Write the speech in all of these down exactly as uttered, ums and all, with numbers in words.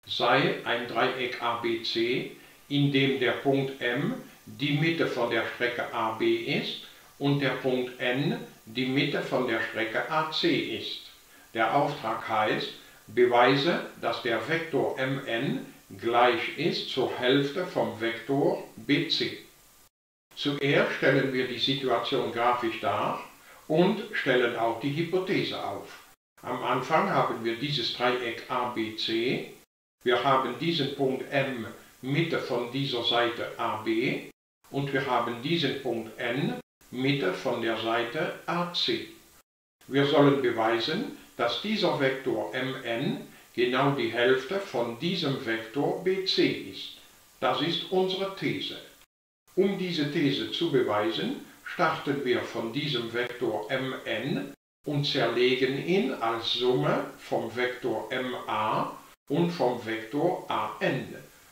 sei ein Dreieck A B C, in dem der Punkt M die Mitte von der Strecke A B ist und der Punkt N die Mitte von der Strecke A C ist. Der Auftrag heißt, beweise, dass der Vektor M N gleich ist zur Hälfte vom Vektor B C. Zuerst stellen wir die Situation grafisch dar und stellen auch die Hypothese auf. Am Anfang haben wir dieses Dreieck A B C. Wir haben diesen Punkt M Mitte von dieser Seite A B und wir haben diesen Punkt N Mitte von der Seite A C. Wir sollen beweisen, dass dieser Vektor M N genau die Hälfte von diesem Vektor B C ist. Das ist unsere These. Um diese These zu beweisen, starten wir von diesem Vektor M N und zerlegen ihn als Summe vom Vektor M A und vom Vektor A N.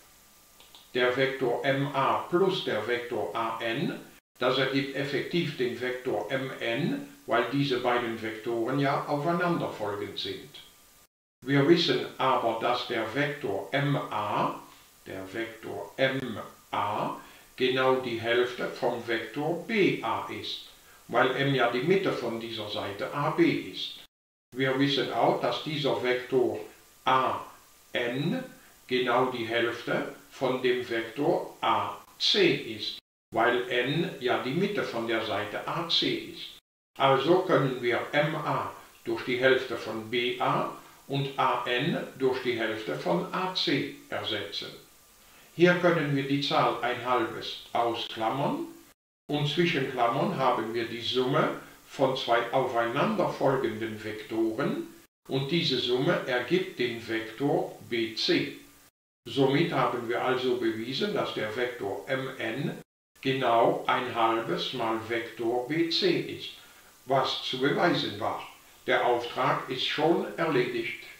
Der Vektor M A plus der Vektor A N, das ergibt effektiv den Vektor M N, weil diese beiden Vektoren ja aufeinanderfolgend sind. Wir wissen aber, dass der Vektor M A, der Vektor M A, genau die Hälfte vom Vektor B A ist, weil M ja die Mitte von dieser Seite A B ist. Wir wissen auch, dass dieser Vektor A N genau die Hälfte von dem Vektor A C ist, weil N ja die Mitte von der Seite A C ist. Also können wir M A durch die Hälfte von B A und A N durch die Hälfte von A C ersetzen. Hier können wir die Zahl ein halbes ausklammern und zwischen Klammern haben wir die Summe von zwei aufeinanderfolgenden Vektoren und diese Summe ergibt den Vektor B C. Somit haben wir also bewiesen, dass der Vektor M N genau ein halbes mal Vektor B C ist, was zu beweisen war. Der Auftrag ist schon erledigt.